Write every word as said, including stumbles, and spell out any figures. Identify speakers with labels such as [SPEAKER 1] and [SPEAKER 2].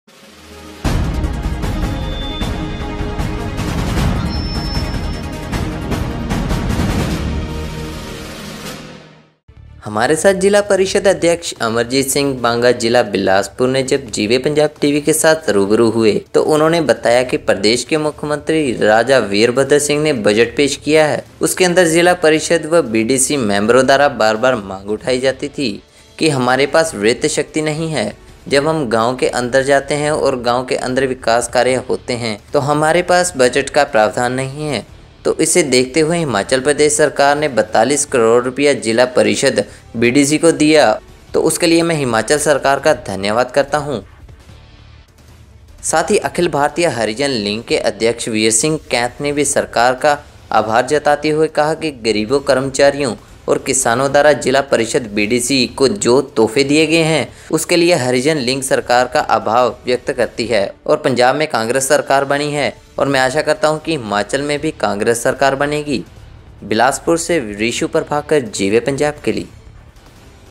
[SPEAKER 1] हमारे साथ जिला परिषद अध्यक्ष अमरजीत सिंह बांगा जिला बिलासपुर ने जब जीवे पंजाब टीवी के साथ रूबरू हुए तो उन्होंने बताया कि प्रदेश के मुख्यमंत्री राजा वीरभद्र सिंह ने बजट पेश किया है। उसके अंदर जिला परिषद व बीडीसी मेंबरों द्वारा बार बार मांग उठाई जाती थी कि हमारे पास वित्त शक्ति नहीं है। जब हम गांव के अंदर जाते हैं और गांव के अंदर विकास कार्य होते हैं तो हमारे पास बजट का प्रावधान नहीं है। तो इसे देखते हुए हिमाचल प्रदेश सरकार ने बयालीस करोड़ रुपया जिला परिषद बीडीसी को दिया, तो उसके लिए मैं हिमाचल सरकार का धन्यवाद करता हूं। साथ ही अखिल भारतीय हरिजन लीग के अध्यक्ष वीर सिंह कैंथ ने भी सरकार का आभार जताते हुए कहा कि गरीबों, कर्मचारियों और किसानों द्वारा जिला परिषद बीडीसी को जो तोहफे दिए गए हैं उसके लिए हरिजन लीग सरकार का आभार व्यक्त करती है और पंजाब में कांग्रेस सरकार बनी है और मैं आशा करता हूं कि हिमाचल में भी कांग्रेस सरकार बनेगी। बिलासपुर से ऋषु प्रभाकर, जीवे पंजाब के लिए।